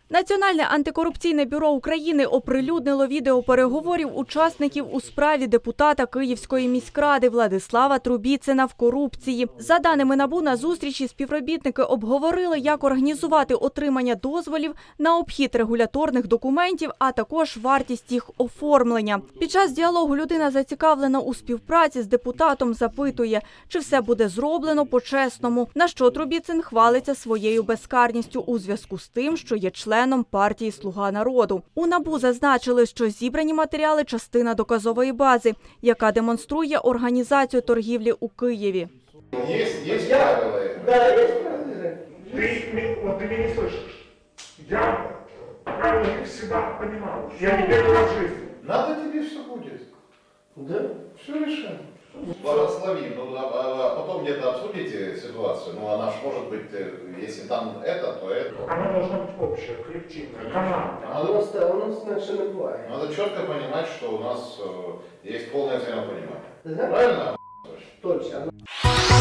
Національне антикорупційне бюро України оприлюднило відео переговорів учасників у справі депутата Київської міськради Владислава Трубіцина в корупції. За даними НАБУ, на зустрічі співробітники обговорили, як організувати отримання дозволів на обхід регуляторних документів, а також вартість їх оформлення. Під час діалогу людина, зацікавлена у співпраці з депутатом, запитує, чи все буде зроблено по-чесному, на що Трубіцин хвалиться своєю безкарністю у зв'язку з тим, що є членом партії «Слуга народу». У НАБУ зазначили, що зібрані матеріали – частина доказової бази, яка демонструє організацію торгівлі у Києві. Є правила. Да, есть правила. Ты меня не слышишь. Я правила всегда понимал. Я не первый раз в жизни. Надо тебе все будет. Да? Все решаем. Благослови, а потом где-то обсудите ситуацию. Ну, она ж может быть, если там это, то это. Она должна быть общая, коллективная, команда. У нас иначе не бывает. Надо четко понимать, что у нас есть полное взаимопонимание. Да? Правильно? Точно.